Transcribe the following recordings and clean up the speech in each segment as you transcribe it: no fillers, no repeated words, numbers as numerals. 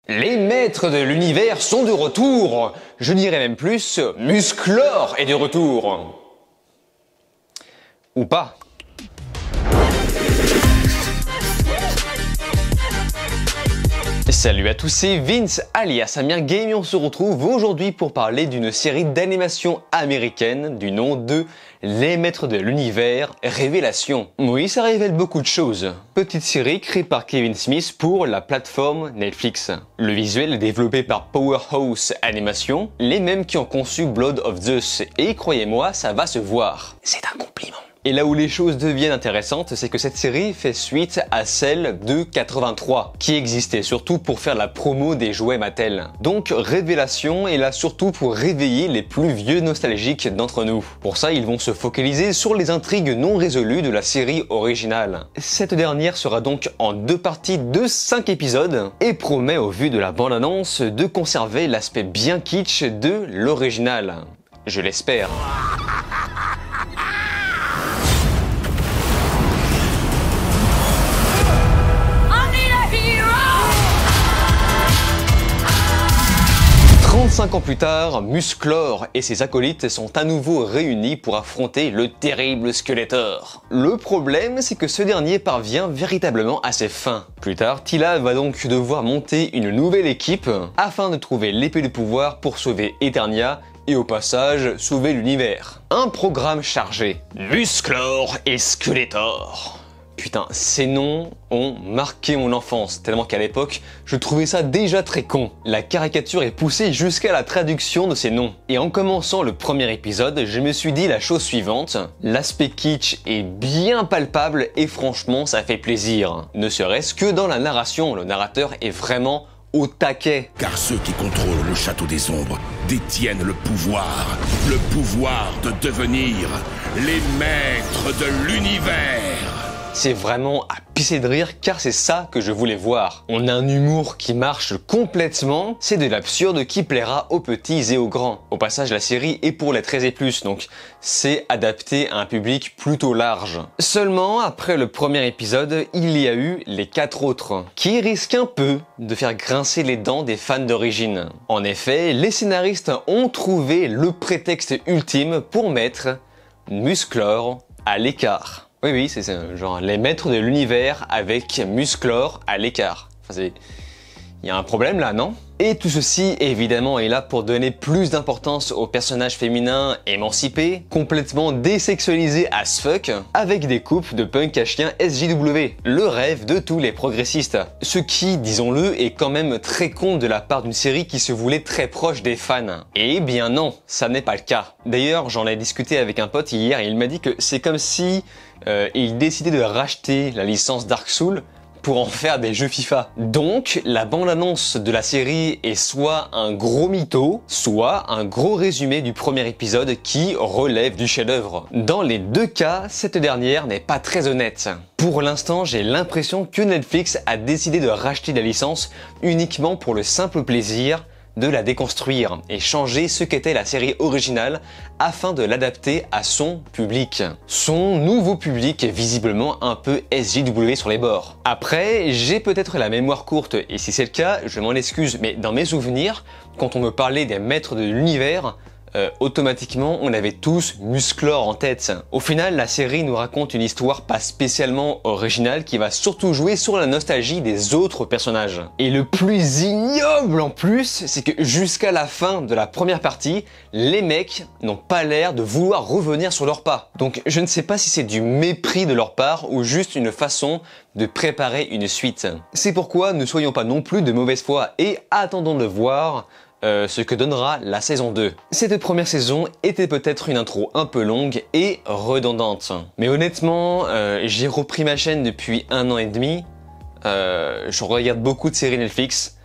Les maîtres de l'univers sont de retour. Je dirais même plus, Musclor est de retour. Ou pas. Salut à tous, c'est Vince alias Amir Game et on se retrouve aujourd'hui pour parler d'une série d'animation américaine du nom de Les Maîtres de l'Univers Révélation. Oui, ça révèle beaucoup de choses. Petite série créée par Kevin Smith pour la plateforme Netflix. Le visuel est développé par Powerhouse Animation, les mêmes qui ont conçu Blood of Zeus, et croyez-moi, ça va se voir. C'est un compliment. Et là où les choses deviennent intéressantes, c'est que cette série fait suite à celle de 83, qui existait surtout pour faire la promo des jouets Mattel. Donc Révélation est là surtout pour réveiller les plus vieux nostalgiques d'entre nous. Pour ça, ils vont se focaliser sur les intrigues non résolues de la série originale. Cette dernière sera donc en 2 parties de 5 épisodes, et promet au vu de la bande-annonce de conserver l'aspect bien kitsch de l'original. Je l'espère. 35 ans plus tard, Musclor et ses acolytes sont à nouveau réunis pour affronter le terrible Skeletor. Le problème, c'est que ce dernier parvient véritablement à ses fins. Plus tard, Teela va donc devoir monter une nouvelle équipe afin de trouver l'épée de pouvoir pour sauver Eternia et au passage sauver l'univers. Un programme chargé. Musclor et Skeletor. Putain, ces noms ont marqué mon enfance, tellement qu'à l'époque, je trouvais ça déjà très con. La caricature est poussée jusqu'à la traduction de ces noms. Et en commençant le premier épisode, je me suis dit la chose suivante, l'aspect kitsch est bien palpable et franchement ça fait plaisir. Ne serait-ce que dans la narration, le narrateur est vraiment au taquet. Car ceux qui contrôlent le château des ombres détiennent le pouvoir de devenir les maîtres de l'univers. C'est vraiment à pisser de rire car c'est ça que je voulais voir. On a un humour qui marche complètement, c'est de l'absurde qui plaira aux petits et aux grands. Au passage, la série est pour les 13 et plus, donc c'est adapté à un public plutôt large. Seulement, après le premier épisode, il y a eu les 4 autres, qui risquent un peu de faire grincer les dents des fans d'origine. En effet, les scénaristes ont trouvé le prétexte ultime pour mettre Musclor à l'écart. Oui, c'est genre les maîtres de l'univers avec Musclor à l'écart. Enfin, il y a un problème là, non? Et tout ceci, évidemment, est là pour donner plus d'importance aux personnages féminins émancipés, complètement désexualisés as fuck, avec des coupes de punk à chien SJW, le rêve de tous les progressistes. Ce qui, disons-le, est quand même très con de la part d'une série qui se voulait très proche des fans. Eh bien non, ça n'est pas le cas. D'ailleurs, j'en ai discuté avec un pote hier et il m'a dit que c'est comme si il décidait de racheter la licence Dark Souls pour en faire des jeux FIFA. Donc, la bande-annonce de la série est soit un gros mytho, soit un gros résumé du premier épisode qui relève du chef-d'œuvre. Dans les 2 cas, cette dernière n'est pas très honnête. Pour l'instant, j'ai l'impression que Netflix a décidé de racheter la licence uniquement pour le simple plaisir de la déconstruire et changer ce qu'était la série originale afin de l'adapter à son public. Son nouveau public est visiblement un peu SJW sur les bords. Après, j'ai peut-être la mémoire courte et si c'est le cas, je m'en excuse, mais dans mes souvenirs, quand on me parlait des maîtres de l'univers, automatiquement on avait tous Musclor en tête. Au final, la série nous raconte une histoire pas spécialement originale qui va surtout jouer sur la nostalgie des autres personnages. Et le plus ignoble en plus, c'est que jusqu'à la fin de la première partie, les mecs n'ont pas l'air de vouloir revenir sur leurs pas. Donc je ne sais pas si c'est du mépris de leur part ou juste une façon de préparer une suite. C'est pourquoi ne soyons pas non plus de mauvaise foi et attendons de voir ce que donnera la saison 2. Cette première saison était peut-être une intro un peu longue et redondante. Mais honnêtement, j'ai repris ma chaîne depuis 1 an et demi. Je regarde beaucoup de séries Netflix.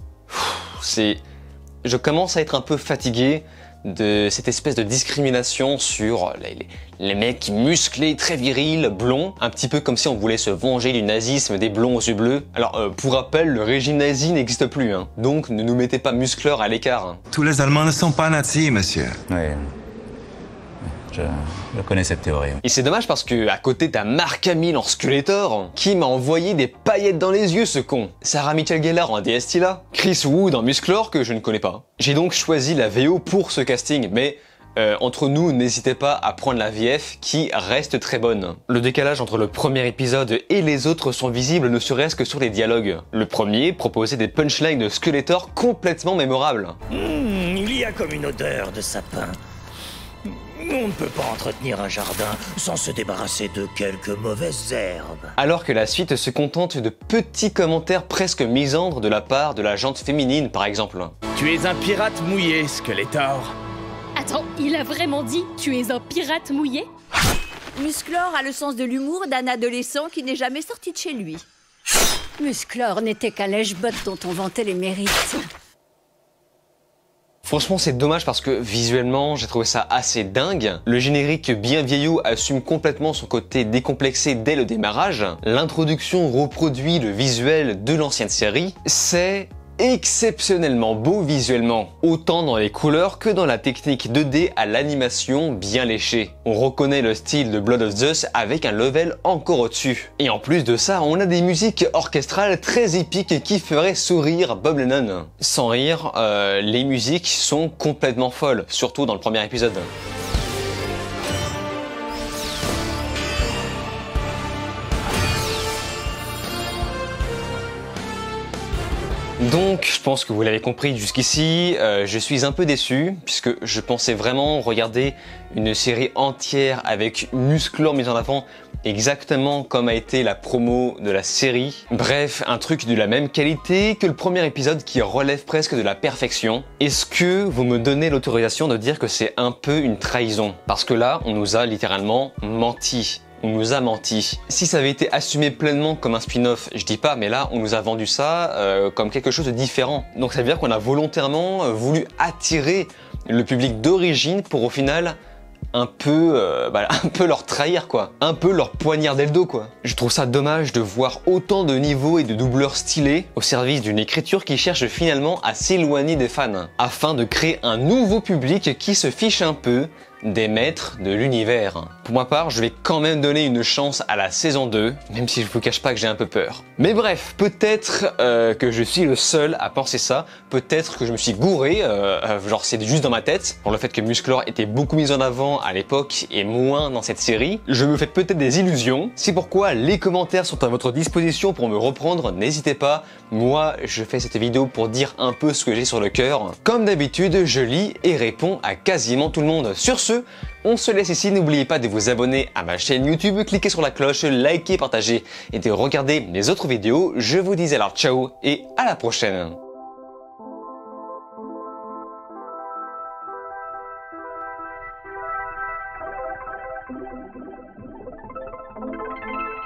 Je commence à être un peu fatigué de cette espèce de discrimination sur les mecs musclés, très virils, blonds, un petit peu comme si on voulait se venger du nazisme des blonds aux yeux bleus. Alors, pour rappel, le régime nazi n'existe plus, hein. Donc ne nous mettez pas Musclor à l'écart. Tous les Allemands ne sont pas nazis, monsieur. Oui. Je connais cette théorie. Et c'est dommage parce que à côté t'as Mark Hamill en Skeletor, qui m'a envoyé des paillettes dans les yeux ce con. Sarah Michelle Gellar en DST-là, Chris Wood en Musclor que je ne connais pas. J'ai donc choisi la VO pour ce casting, mais entre nous, n'hésitez pas à prendre la VF qui reste très bonne. Le décalage entre le premier épisode et les autres sont visibles ne serait-ce que sur les dialogues. Le premier proposait des punchlines de Skeletor complètement mémorables. Il y a comme une odeur de sapin. On ne peut pas entretenir un jardin sans se débarrasser de quelques mauvaises herbes. Alors que la suite se contente de petits commentaires presque misandres de la part de la jante féminine par exemple. Tu es un pirate mouillé, Skeletor. Attends, il a vraiment dit « tu es un pirate mouillé » Musclor a le sens de l'humour d'un adolescent qui n'est jamais sorti de chez lui. Musclor n'était qu'un lèche-botte dont on vantait les mérites. Franchement c'est dommage parce que visuellement j'ai trouvé ça assez dingue. Le générique bien vieillot assume complètement son côté décomplexé dès le démarrage. L'introduction reproduit le visuel de l'ancienne série. C'est exceptionnellement beau visuellement, autant dans les couleurs que dans la technique 2D à l'animation bien léchée. On reconnaît le style de Blood of Zeus avec un level encore au-dessus. Et en plus de ça, on a des musiques orchestrales très épiques qui feraient sourire Bob Lennon. Sans rire, les musiques sont complètement folles, surtout dans le premier épisode. Donc, je pense que vous l'avez compris jusqu'ici, je suis un peu déçu, puisque je pensais vraiment regarder une série entière avec Musclor mis en avant, exactement comme a été la promo de la série. Bref, un truc de la même qualité que le premier épisode qui relève presque de la perfection. Est-ce que vous me donnez l'autorisation de dire que c'est un peu une trahison? Parce que là, on nous a littéralement menti. On nous a menti. Si ça avait été assumé pleinement comme un spin-off, je dis pas, mais là on nous a vendu ça comme quelque chose de différent. Donc ça veut dire qu'on a volontairement voulu attirer le public d'origine pour au final un peu leur trahir quoi, un peu leur poignarder le dos quoi. Je trouve ça dommage de voir autant de niveaux et de doubleurs stylés au service d'une écriture qui cherche finalement à s'éloigner des fans, afin de créer un nouveau public qui se fiche un peu des maîtres de l'univers. Pour ma part, je vais quand même donner une chance à la saison 2, même si je vous cache pas que j'ai un peu peur. Mais bref, peut-être que je suis le seul à penser ça, peut-être que je me suis gouré, genre c'est juste dans ma tête, pour le fait que Musclor était beaucoup mis en avant à l'époque et moins dans cette série. Je me fais peut-être des illusions, c'est pourquoi les commentaires sont à votre disposition pour me reprendre, n'hésitez pas. Moi, je fais cette vidéo pour dire un peu ce que j'ai sur le cœur. Comme d'habitude, je lis et réponds à quasiment tout le monde. Sur ce, on se laisse ici, n'oubliez pas de vous abonner à ma chaîne YouTube, cliquez sur la cloche, likez, partagez et de regarder mes autres vidéos. Je vous dis alors ciao et à la prochaine.